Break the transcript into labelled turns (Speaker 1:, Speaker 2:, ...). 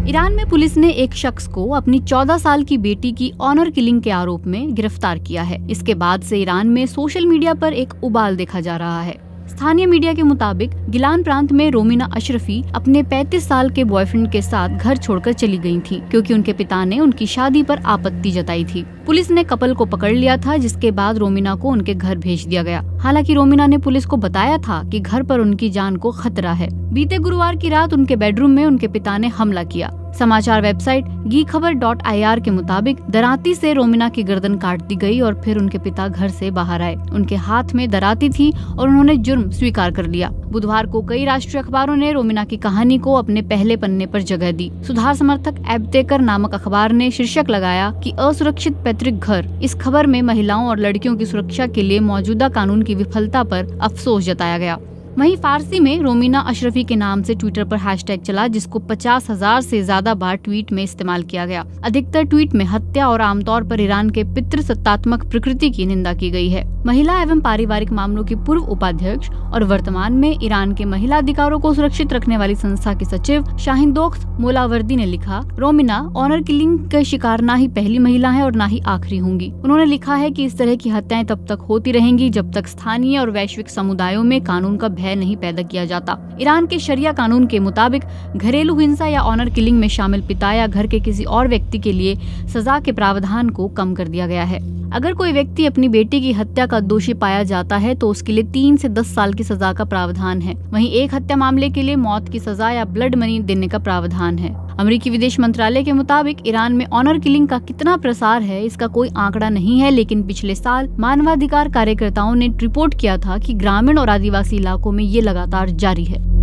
Speaker 1: Iran में police ने एक शख्स को अपनी 14 साल की बेटी की ऑनर किलिंग के आरोप में गिरफ्तार किया है। इसके बाद से ईरान में सोशल मीडिया पर एक उबाल देखा जा रहा है। स्थानीय मीडिया के मुताबिक गिलान प्रांत में रोमिना अशरफी अपने 35 साल के बॉयफ्रेंड के साथ घर छोड़कर चली गई थी, क्योंकि उनके पिता ने उनकी शादी पर आपत्ति जताई थी। पुलिस ने कपल को पकड़ लिया था, जिसके बाद रोमिना को उनके घर भेज दिया गया। हालांकि रोमिना ने पुलिस को बताया था कि घर पर उनकी जान को खतरा है। बीते गुरुवार की रात उनके बेडरूम में उनके पिता ने हमला किया। समाचार वेबसाइट GeekKhabar.ir के मुताबिक दराती से रोमिना की गर्दन काट दी गई और फिर उनके पिता घर से बाहर आए। उनके हाथ में दराती थी और उन्होंने जुर्म स्वीकार कर लिया। बुधवार को कई राष्ट्रीय अखबारों ने रोमिना की कहानी को अपने पहले पन्ने पर जगह दी। सुधार समर्थक एबतेकर नामक अखबार ने शीर्षक लगाया कि असुरक्षित पैतृक घर। इस खबर में महिलाओं और लड़कियों की सुरक्षा के लिए मौजूदा कानून की विफलता पर अफसोस जताया गया। वहीं फारसी में रोमिना अशरफी के नाम से ट्विटर पर हैशटैग चला, जिसको 50,000 से ज्यादा बार ट्वीट में इस्तेमाल किया गया। अधिकतर ट्वीट में हत्या और आमतौर पर ईरान के पितृसत्तात्मक प्रकृति की निंदा की गई है। महिला एवं पारिवारिक मामलों की पूर्व उपाध्यक्ष और वर्तमान में ईरान के महिला अधिकारों को सुरक्षित रखने वाली संस्था की सचिव शाहिनदोख्त मोलावर्दी ने लिखा, रोमिना ऑनर किलिंग के शिकार न ही पहली महिला है और न ही आखिरी होंगी। उन्होंने लिखा है कि इस तरह की हत्याएं तब तक होती रहेंगी जब तक स्थानीय और वैश्विक समुदायों में कानून का भय नहीं पैदा किया जाता। ईरान के शरिया कानून के मुताबिक घरेलू हिंसा या ऑनर किलिंग में शामिल पिता या घर के किसी और व्यक्ति के लिए सजा के प्रावधान को कम कर दिया गया है। अगर कोई व्यक्ति अपनी बेटी की हत्या का दोषी पाया जाता है तो उसके लिए 3 से 10 साल की सजा का प्रावधान है। वहीं एक हत्या मामले के लिए मौत की सजा या ब्लड मनी देने का प्रावधान है। अमेरिकी विदेश मंत्रालय के मुताबिक ईरान में ऑनर किलिंग का कितना प्रसार है इसका कोई आंकड़ा नहीं है, लेकिन पिछले साल मानवाधिकार कार्यकर्ताओं ने रिपोर्ट किया था कि ग्रामीण और आदिवासी इलाकों में ये लगातार जारी है।